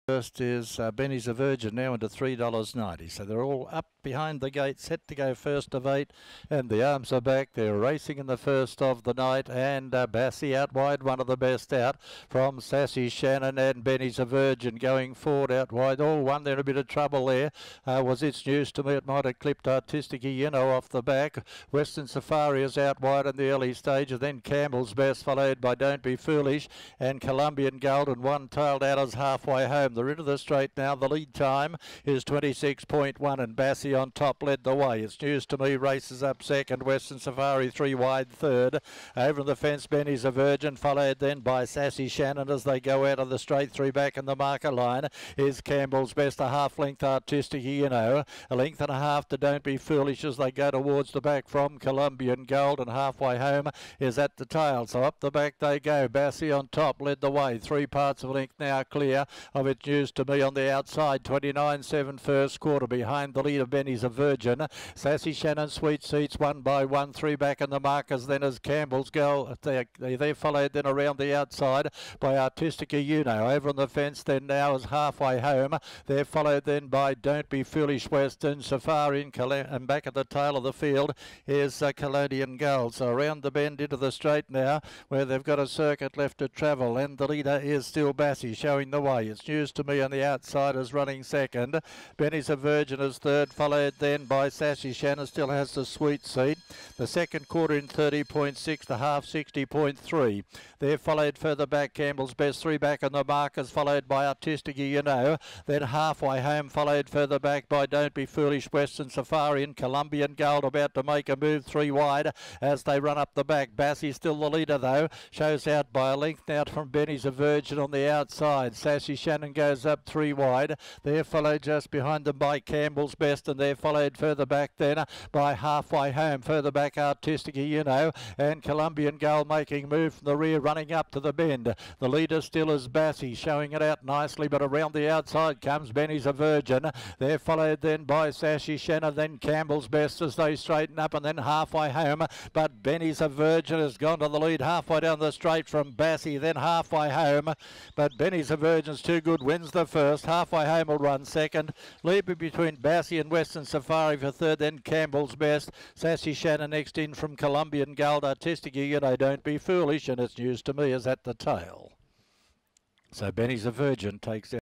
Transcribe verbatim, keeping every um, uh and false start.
First is uh, Benny's a Virgin now into three dollars ninety. So they're all up behind the gate, set to go first of eight, and the arms are back. They're racing in the first of the night, and uh, Bassy out wide, one of the best out from Sassy Shannon, and Benny's a Virgin going forward out wide. All one, they're in a bit of trouble there. Uh, was It's News to Me, it might have clipped Artistic, you know, off the back. Western Safari is out wide in the early stage, and then Campbell's Best, followed by Don't Be Foolish, and Colombian Gold, and one tailed out as halfway home. They're into the straight now. The lead time is twenty-six point one, and Bassy on top led the way. It's News to Me races up second. Western Safari three wide third. Over the fence, Benny's a Virgin, followed then by Sassy Shannon as they go out of the straight. Three back in the marker line is Campbell's Best, a half length Artistic, you know. A length and a half to Don't Be Foolish as they go towards the back from Colombian Gold, and halfway home is At the Tail. So up the back they go. Bassy on top led the way. Three parts of a length now clear of It's News to Me on the outside. twenty-nine seven first quarter behind the lead of Benny's a Virgin. Sassy Shannon, Sweet Seats one by one. Three back in the markers then as Campbell's go. They, they, they followed then around the outside by Artistica, you know. Over on the fence then now is halfway home. They're followed then by Don't Be Foolish, Western Safari, and back at the tail of the field is uh, Colombian Gold. So around the bend into the straight now where they've got a circuit left to travel, and the leader is still Bassy showing the way. It's News to Me on the outside is running second. Benny's a Virgin is third, followed then by Sassy Shannon, still has the Sweet Seat. The second quarter in thirty point six, the half sixty point three. They're followed further back Campbell's Best, three back on the markers, followed by Artistic, you know. Then halfway home, followed further back by Don't Be Foolish, Western Safari, and Colombian Gold about to make a move three wide as they run up the back. Bassy still the leader though, shows out by a length out from Benny's a Virgin on the outside. Sassy Shannon goes up three wide. They're followed just behind them by Campbell's Best, and they're followed further back then by halfway home. Further back Artistic, you know, and Colombian Gold making move from the rear, running up to the bend. The leader still is Bassy, showing it out nicely, but around the outside comes Benny's a Virgin. They're followed then by Sassy Shannon, then Campbell's Best as they straighten up, and then halfway home. But Benny's a Virgin has gone to the lead halfway down the straight from Bassy, then halfway home. But Benny's a Virgin's too good, wins the first. Halfway home will run second. Leaping between Bassy and Western Safari for third, then Campbell's Best. Sassy Shannon next in from Colombian Gold. Artistic, you know, Don't Be Foolish, and It's News to Me is At the Tail. So Benny's a Virgin takes out.